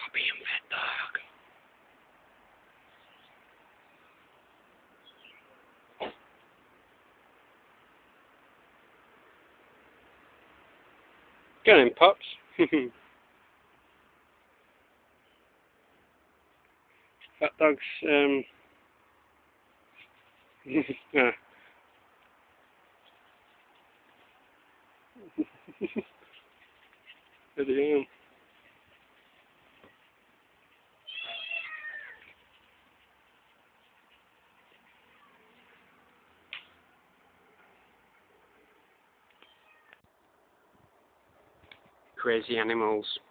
being fed dog. Go on, Pops. Fat dog's, yeah. Video. Crazy animals.